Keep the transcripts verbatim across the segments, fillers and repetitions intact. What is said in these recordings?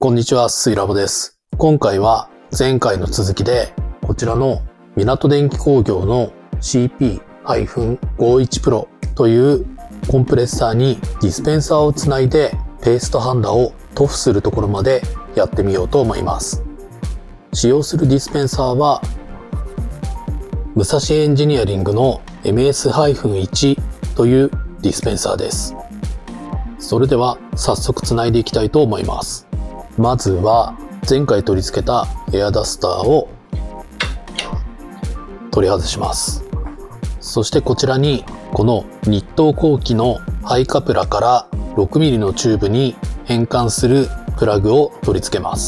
こんにちは、スイラボです。今回は前回の続きで、こちらの港電機工業の シーピーごじゅういち Pro というコンプレッサーにディスペンサーをつないでペーストハンダを塗布するところまでやってみようと思います。使用するディスペンサーは武蔵エンジニアリングの エムエスいち というディスペンサーです。それでは早速つないでいきたいと思います。まずは前回取り付けたエアダスターを取り外します。そしてこちらにこのニット工機のハイカプラから ろくミリ のチューブに変換するプラグを取り付けます。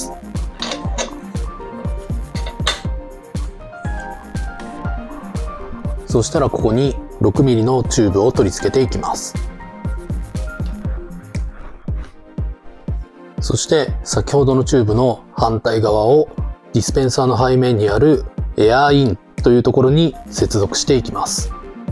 そしたらここに ろくミリ のチューブを取り付けていきます。そして先ほどのチューブの反対側をディスペンサーの背面にあるエアーインというところに接続していきます。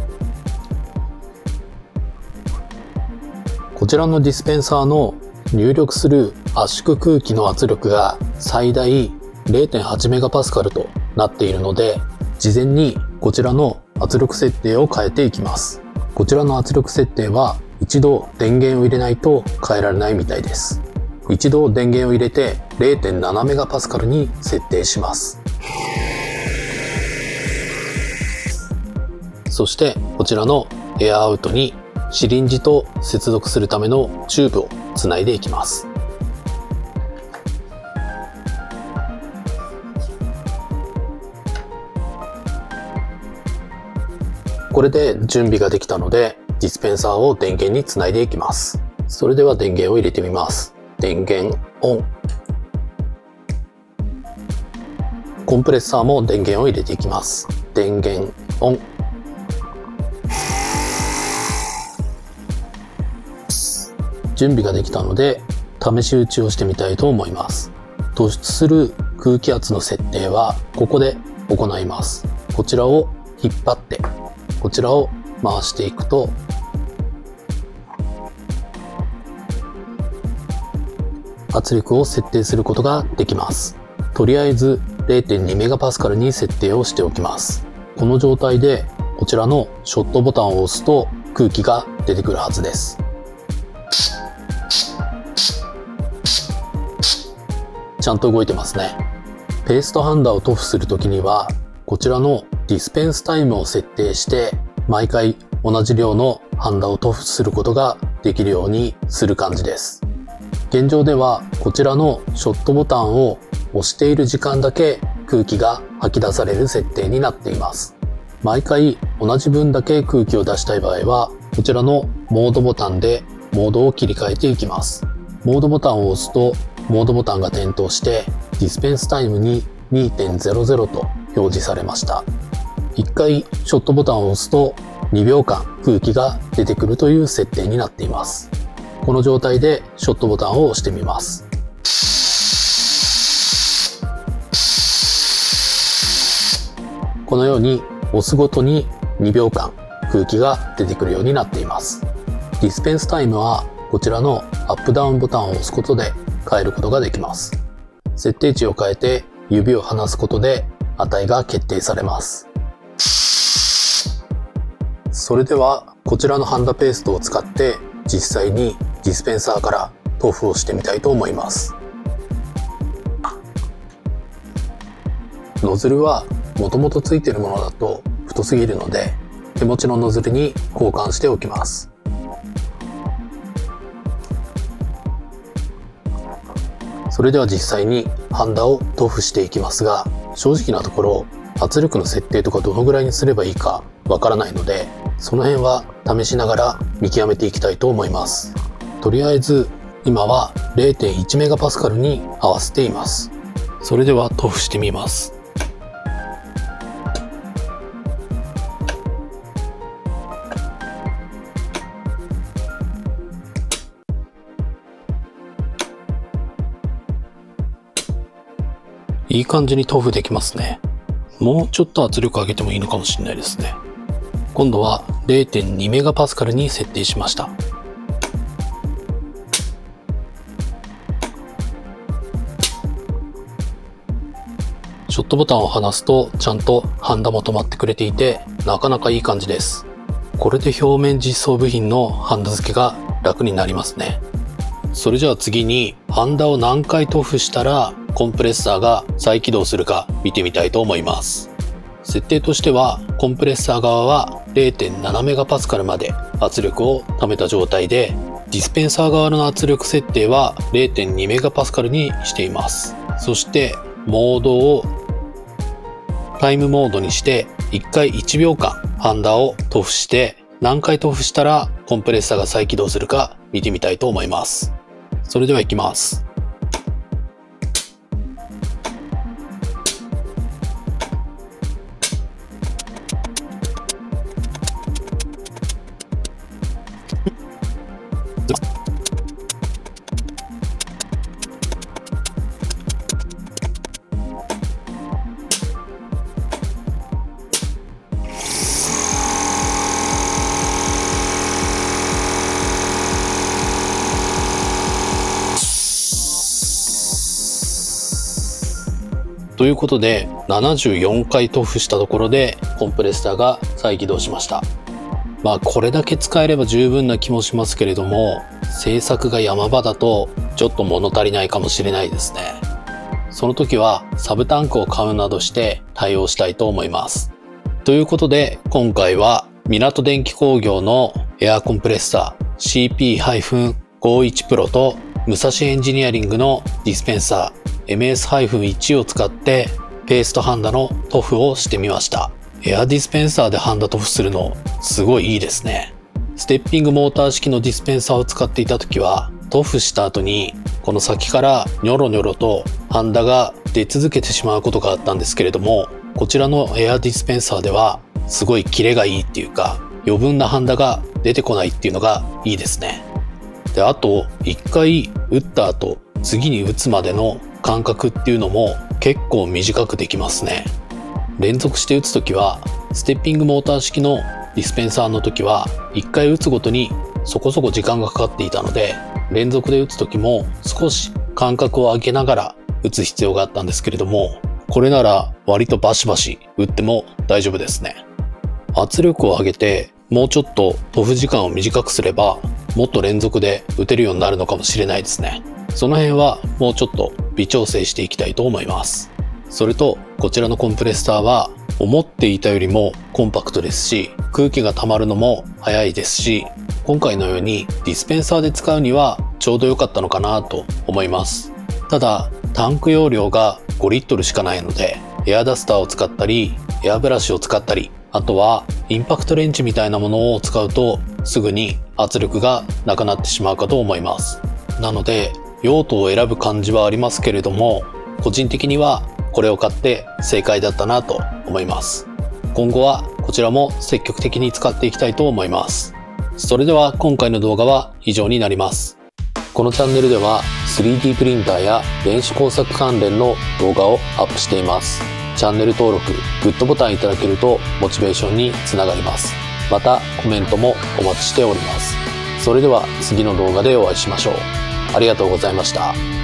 こちらのディスペンサーの入力する圧縮空気の圧力が最大 れいてんはちメガパスカル となっているので、事前にこちらの圧力設定を変えていきます。こちらの圧力設定は一度電源を入れないと変えられないみたいです。一度電源を入れて れいてんななメガパスカル に設定します。そしてこちらのエアアウトにシリンジと接続するためのチューブをつないでいきます。これで準備ができたのでディスペンサーを電源につないでいきます。それでは電源を入れてみます。電源オン。コンプレッサーも電源を入れていきます。電源オン。準備ができたので試し打ちをしてみたいと思います。突出する空気圧の設定はここで行います。こちらを引っ張ってこちらを回していくと圧力を設定することができます。とりあえず れいてんにメガパスカル に設定をしておきます。この状態でこちらのショットボタンを押すと空気が出てくるはずです。ちゃんと動いてますね。ペーストハンダを塗布するときにはこちらのディスペンスタイムを設定して毎回同じ量のハンダを塗布することができるようにする感じです。現状ではこちらのショットボタンを押している時間だけ空気が吐き出される設定になっています。毎回同じ分だけ空気を出したい場合はこちらのモードボタンでモードを切り替えていきます。モードボタンを押すとモードボタンが点灯してディスペンスタイムに にてんゼロゼロ と表示されました。いっかいショットボタンを押すとにびょうかん空気が出てくるという設定になっています。この状態でショットボタンを押してみます。このように押すごとににびょうかん空気が出てくるようになっています。ディスペンスタイムはこちらのアップダウンボタンを押すことで変えることができます。設定値を変えて指を離すことで値が決定されます。それではこちらのハンダペーストを使って実際にディスペンサーから塗布をしてみたいと思います。ノズルはもともとついているものだと太すぎるので手持ちのノズルに交換しておきます。それでは実際にハンダを塗布していきますが、正直なところ圧力の設定とかどのぐらいにすればいいかわからないので、その辺は試しながら見極めていきたいと思います。とりあえず今は れいてんいちメガパスカル に合わせています。それでは塗布してみます。いい感じに塗布できますね。もうちょっと圧力上げてもいいのかもしれないですね。今度は れいてんにメガパスカル に設定しました。 ショットボタンを離すとちゃんとハンダも止まってくれていて、なかなかいい感じです。これで表面実装部品のハンダ付けが楽になりますね。それじゃあ次にハンダを何回塗布したらコンプレッサーが再起動するか見てみたいと思います。設定としてはコンプレッサー側は れいてんななメガパスカル まで圧力を溜めた状態で、ディスペンサー側の圧力設定は れいてんにメガパスカル にしています。そしてモードをタイムモードにしていっかいいちびょうかんハンダを塗布して、何回塗布したらコンプレッサーが再起動するか見てみたいと思います。それでは行きます。ということでななじゅうよんかい塗布したところでコンプレッサーが再起動しました。まあこれだけ使えれば十分な気もしますけれども、制作が山場だとちょっと物足りないかもしれないですね。その時はサブタンクを買うなどして対応したいと思います。ということで今回は港電機工業のエアコンプレッサー シーピーごじゅういち プロと武蔵エンジニアリングのディスペンサーエムエスいち を使ってペーストハンダの塗布をしてみました。エアディスペンサーでハンダ塗布するのすごいいいですね。ステッピングモーター式のディスペンサーを使っていた時は塗布した後にこの先からニョロニョロとハンダが出続けてしまうことがあったんですけれども、こちらのエアディスペンサーではすごいキレがいいっていうか、余分なハンダが出てこないっていうのがいいですね。で、あといっかい打った後次に打つまでの間隔っていうのも結構短くできますね。連続して打つ時はステッピングモーター式のディスペンサーの時はいっかい打つごとにそこそこ時間がかかっていたので、連続で打つ時も少し間隔を空けながら打つ必要があったんですけれども、これなら割とバシバシ打っても大丈夫ですね。圧力を上げてもうちょっと塗布時間を短くすればもっと連続で打てるようになるのかもしれないですね。その辺はもうちょっと微調整していきたいと思います。それとこちらのコンプレッサーは思っていたよりもコンパクトですし、空気が溜まるのも早いですし、今回のようにディスペンサーで使うにはちょうど良かったのかなと思います。ただタンク容量がごリットルしかないので、エアダスターを使ったりエアブラシを使ったり、あとはインパクトレンチみたいなものを使うとすぐに圧力がなくなってしまうかと思います。なので用途を選ぶ感じはありますけれども、個人的にはこれを買って正解だったなと思います。今後はこちらも積極的に使っていきたいと思います。それでは今回の動画は以上になります。このチャンネルでは スリーディー プリンターや電子工作関連の動画をアップしています。チャンネル登録、グッドボタンいただけるとモチベーションにつながります。またコメントもお待ちしております。それでは次の動画でお会いしましょう。ありがとうございました。